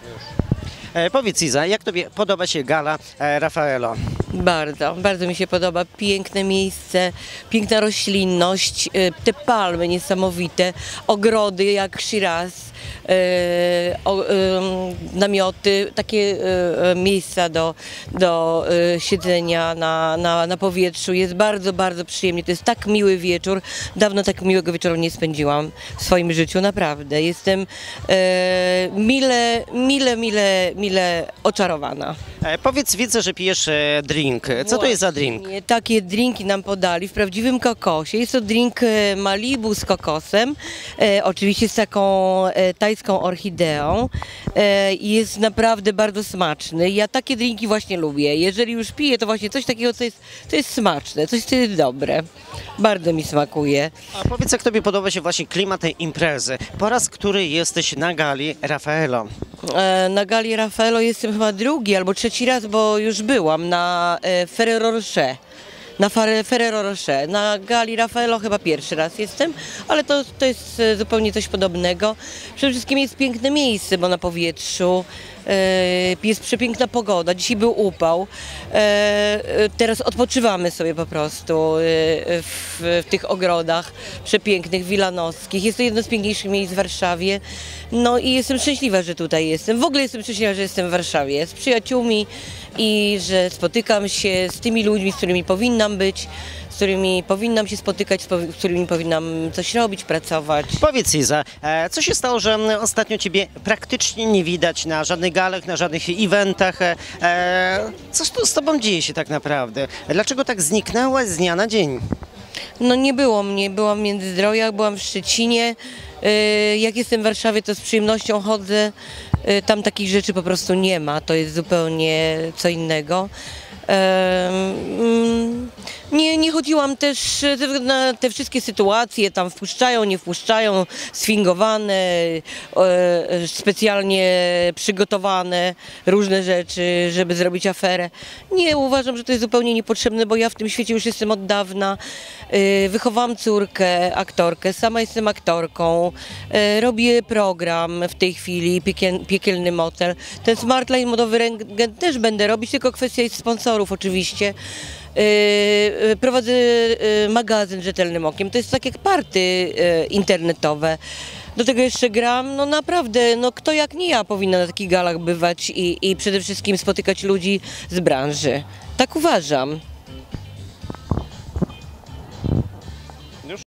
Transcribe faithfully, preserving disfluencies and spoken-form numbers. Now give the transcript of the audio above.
E, powiedz Iza, jak tobie podoba się gala e, Raffaello? Bardzo, bardzo mi się podoba. Piękne miejsce, piękna roślinność, y, te palmy niesamowite, ogrody jak Shiraz, y, o, y, namioty, takie y, miejsca do, do y, siedzenia na, na, na powietrzu. Jest bardzo, bardzo przyjemnie. To jest tak miły wieczór. Dawno tak miłego wieczoru nie spędziłam w swoim życiu, naprawdę. Jestem y, mile, mile, mile, mile oczarowana. E, powiedz, widzę, że pijesz e, drink. Co to jest za drink? Właśnie, takie drinki nam podali w prawdziwym kokosie. Jest to drink e, Malibu z kokosem, e, oczywiście z taką e, tajską orchideą e, i jest naprawdę bardzo smaczny. Ja takie drinki właśnie lubię. Jeżeli już piję, to właśnie coś takiego, co jest, co jest smaczne, coś, co jest dobre. Bardzo mi smakuje. A powiedz, jak tobie podoba się właśnie klimat tej imprezy? Po raz który jesteś na gali Raffaello? E, na gali Raffaello jestem chyba drugi albo trzeci raz, bo już byłam na e, Ferrero Rocher. Na Fare- Ferrero Rocher. Na gali Raffaello chyba pierwszy raz jestem, ale to, to jest e, zupełnie coś podobnego. Przede wszystkim jest piękne miejsce, bo na powietrzu e, jest przepiękna pogoda. Dzisiaj był upał. E, e, teraz odpoczywamy sobie po prostu e, w, w tych ogrodach przepięknych, wilanowskich. Jest to jedno z piękniejszych miejsc w Warszawie. No i jestem szczęśliwa, że tutaj jestem. W ogóle jestem szczęśliwa, że jestem w Warszawie z przyjaciółmi i że spotykam się z tymi ludźmi, z którymi powinnam być, z którymi powinnam się spotykać, z, po, z którymi powinnam coś robić, pracować. Powiedz Iza, e, co się stało, że m, ostatnio ciebie praktycznie nie widać na żadnych galach, na żadnych eventach? E, e, coś tu z tobą dzieje się tak naprawdę? Dlaczego tak zniknęłaś z dnia na dzień? No nie było mnie, byłam w Międzyzdrojach, byłam w Szczecinie. Yy, Jak jestem w Warszawie, to z przyjemnością chodzę. Yy, Tam takich rzeczy po prostu nie ma, to jest zupełnie co innego. Yy, mm, Nie, nie chodziłam też ze względu na te wszystkie sytuacje, tam wpuszczają, nie wpuszczają, sfingowane, e, specjalnie przygotowane różne rzeczy, żeby zrobić aferę. Nie, uważam, że to jest zupełnie niepotrzebne, bo ja w tym świecie już jestem od dawna. E, Wychowałam córkę, aktorkę, sama jestem aktorką, e, robię program w tej chwili, piekiel, Piekielny Motel. Ten Smartline modowy rentgen też będę robić, tylko kwestia jest sponsorów oczywiście. Yy, Prowadzę yy, magazyn Rzetelnym Okiem, to jest tak jak party yy, internetowe. Do tego jeszcze gram, no naprawdę, no kto jak nie ja powinna na takich galach bywać i, i przede wszystkim spotykać ludzi z branży. Tak uważam.